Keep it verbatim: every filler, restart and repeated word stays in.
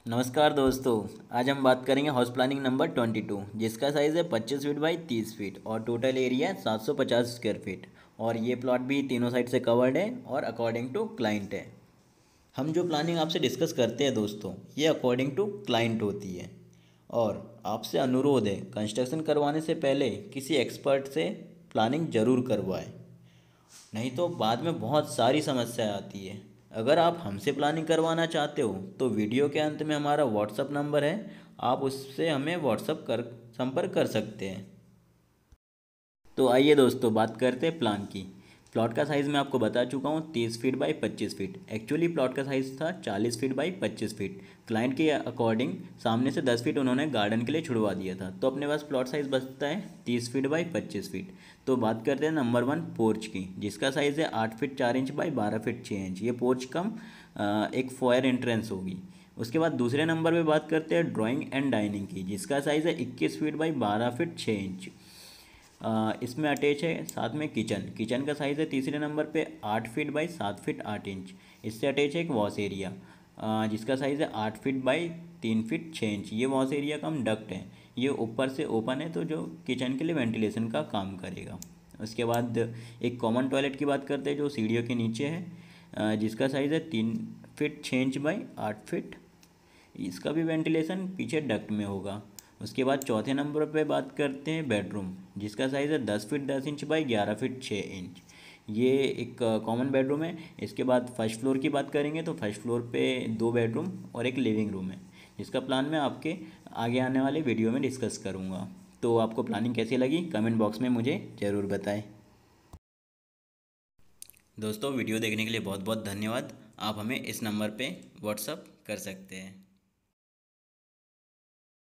नमस्कार दोस्तों। आज हम बात करेंगे house planning number twenty two, जिसका साइज़ है पच्चीस फीट बाई तीस फीट और टोटल एरिया है सात सौ पचास स्क्वायर फीट। और ये प्लॉट भी तीनों साइड से कवर्ड है और अकॉर्डिंग टू क्लाइंट है। हम जो प्लानिंग आपसे डिस्कस करते हैं दोस्तों, ये अकॉर्डिंग टू क्लाइंट होती है। और आपसे अनुरोध है, कंस्ट्रक्शन करवाने से पहले किसी एक्सपर्ट से प्लानिंग ज़रूर करवाएं, नहीं तो बाद में बहुत सारी समस्या आती है। अगर आप हमसे प्लानिंग करवाना चाहते हो तो वीडियो के अंत में हमारा व्हाट्सअप नंबर है, आप उससे हमें व्हाट्सअप कर संपर्क कर सकते हैं। तो आइए दोस्तों, बात करते हैं प्लान की। प्लॉट का साइज़ मैं आपको बता चुका हूँ, तीस फीट बाई पच्चीस फीट। एक्चुअली प्लॉट का साइज़ था चालीस फीट बाई पच्चीस फीट। क्लाइंट के अकॉर्डिंग सामने से दस फीट उन्होंने गार्डन के लिए छुड़वा दिया था, तो अपने पास प्लॉट साइज़ बचता है तीस फीट बाई पच्चीस फीट। तो बात करते हैं नंबर वन पोर्च की, जिसका साइज़ है आठ फीट चार इंच बाई बारह फीट छः इंच। ये पोर्च कम अ, एक फॉयर एंट्रेंस होगी। उसके बाद दूसरे नंबर पे बात करते हैं ड्राइंग एंड डाइनिंग की, जिसका साइज़ है इक्कीस फीट बाई बारह फीट छः इंच। अ, इसमें अटैच है साथ में किचन। किचन का साइज़ है तीसरे नंबर पे आठ फीट बाई सात फीट आठ इंच। इससे अटैच है एक वॉश एरिया, अ, जिसका साइज़ है आठ फीट बाई तीन फीट छः इंच। ये वॉश एरिया कम डक्ट है, ये ऊपर से ओपन है, तो जो किचन के लिए वेंटिलेशन का काम करेगा। उसके बाद एक कॉमन टॉयलेट की बात करते हैं जो सीढ़ियों के नीचे है, अ, जिसका साइज़ है तीन फीट छः इंच बाई आठ फीट। इसका भी वेंटिलेशन पीछे डक्ट में होगा। उसके बाद चौथे नंबर पे बात करते हैं बेडरूम, जिसका साइज़ है दस फीट दस इंच बाई ग्यारह फीट छः इंच। ये एक कॉमन बेडरूम है। इसके बाद फर्स्ट फ्लोर की बात करेंगे तो फर्स्ट फ्लोर पे दो बेडरूम और एक लिविंग रूम है, जिसका प्लान मैं आपके आगे आने वाले वीडियो में डिस्कस करूँगा। तो आपको प्लानिंग कैसी लगी कमेंट बॉक्स में मुझे ज़रूर बताएं। दोस्तों, वीडियो देखने के लिए बहुत बहुत धन्यवाद। आप हमें इस नंबर पे व्हाट्सअप कर सकते हैं।